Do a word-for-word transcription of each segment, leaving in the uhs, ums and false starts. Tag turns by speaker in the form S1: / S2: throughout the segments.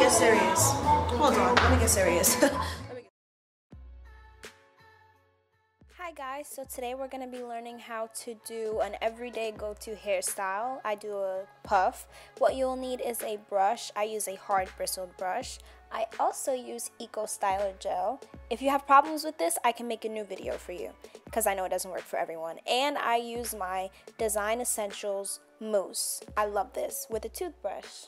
S1: get serious. Hold on, let me get serious.
S2: Hi guys, so today we're going to be learning how to do an everyday go-to hairstyle. I do a puff. What you'll need is a brush. I use a hard bristled brush. I also use Eco Styler gel. If you have problems with this, I can make a new video for you because I know it doesn't work for everyone. And I use my Design Essentials mousse. I love this with a toothbrush.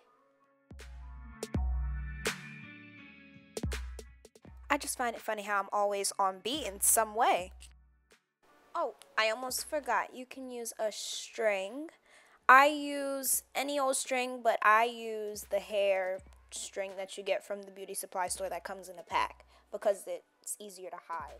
S2: I just find it funny how I'm always on beat in some way. Oh, I almost forgot. You can use a string. I use any old string, but I use the hair string that you get from the beauty supply store that comes in a pack because it's easier to hide.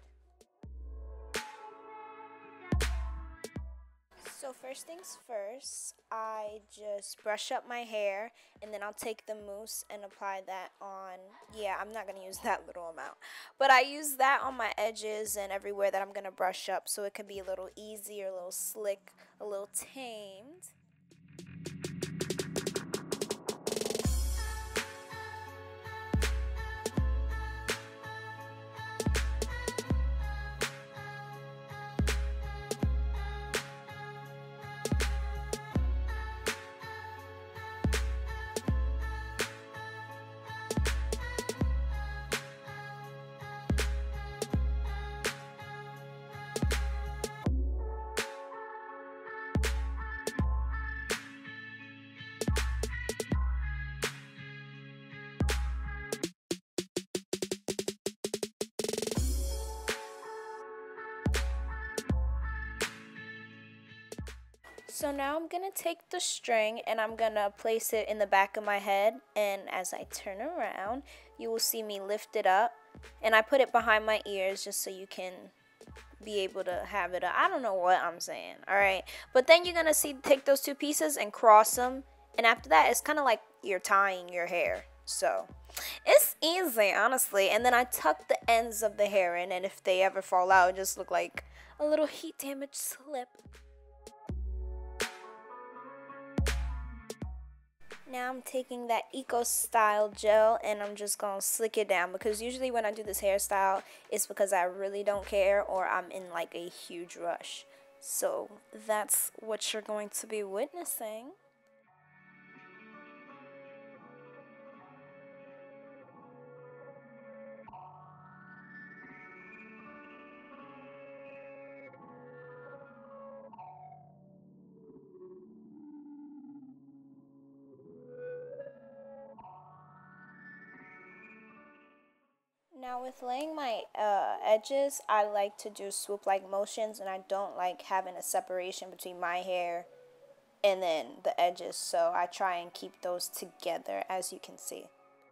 S2: So first things first, I just brush up my hair and then I'll take the mousse and apply that on, yeah, I'm not going to use that little amount, but I use that on my edges and everywhere that I'm going to brush up so it can be a little easier, a little slick, a little tamed. So now I'm going to take the string and I'm going to place it in the back of my head, and as I turn around you will see me lift it up, and I put it behind my ears just so you can be able to have it up. I don't know what I'm saying, alright? But then you're going to see, take those two pieces and cross them, and after that it's kind of like you're tying your hair. So it's easy, honestly. And then I tuck the ends of the hair in, and if they ever fall out, it just look like a little heat damage slip. Now I'm taking that Eco Style gel and I'm just going to slick it down, because usually when I do this hairstyle, it's because I really don't care or I'm in like a huge rush. So that's what you're going to be witnessing. Now with laying my uh, edges, I like to do swoop-like motions, and I don't like having a separation between my hair and then the edges, so I try and keep those together, as you can see.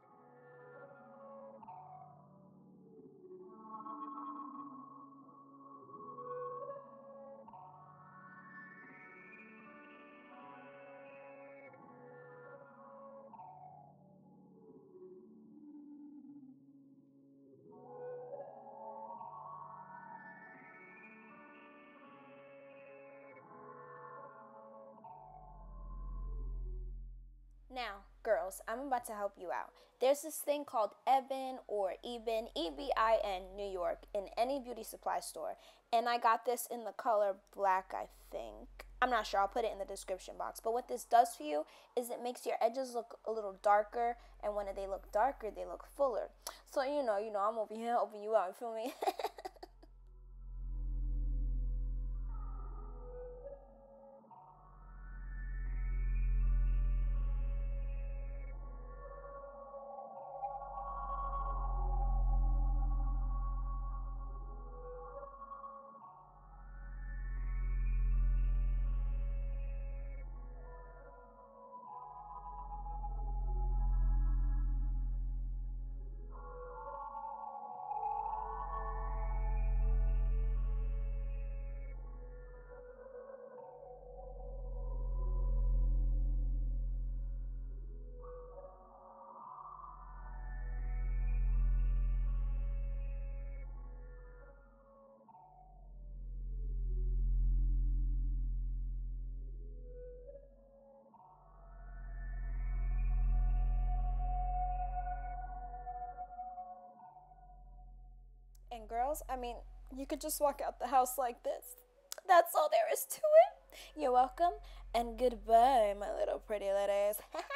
S2: Now, girls, I'm about to help you out. There's this thing called EBIN or EBIN, E B I N, New York, in any beauty supply store. And I got this in the color black, I think. I'm not sure. I'll put it in the description box. But what this does for you is it makes your edges look a little darker. And when they look darker, they look fuller. So, you know, you know, I'm over here helping you out. You feel me? girls. I mean, you could just walk out the house like this. That's all there is to it. You're welcome, and goodbye, my little pretty ladies.